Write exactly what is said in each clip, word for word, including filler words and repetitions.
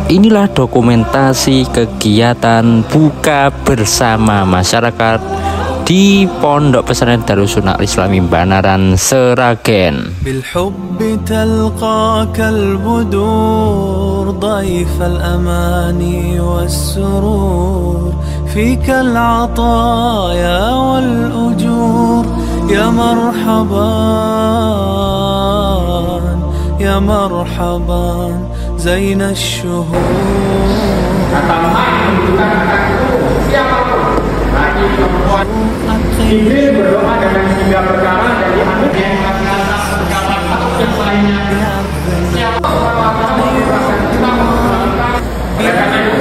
inilah dokumentasi kegiatan buka bersama masyarakat di Pondok Pesantren Darussunnah Islami Banaran, Seragen. بالحب تلقاك البدور ضيف الأماني والسرور فيك العطايا والأجور يا مرحبا يا مرحبا زين الشهور. Jibril berdoa dengan tiga perkara dari anak yang atas perkataan satu yang lainnya. Siapa orang yang akan kita melakukan karena itu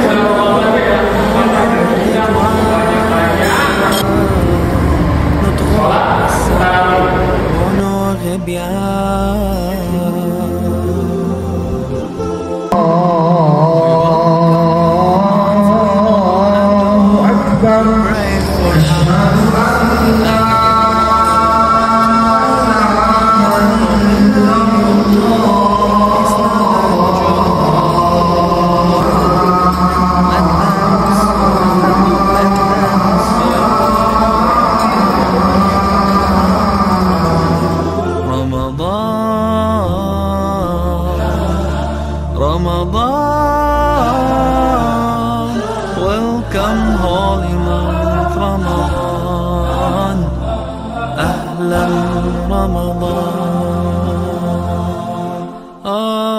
Ramadan, welcome holy month Ramadan, ahlan Ramadan. Ah,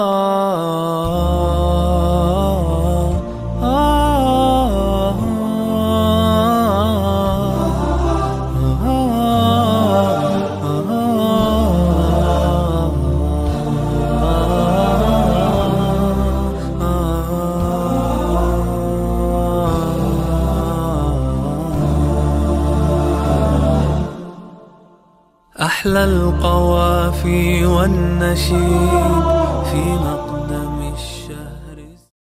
ah, أحلى القوافي والنشيد في نقد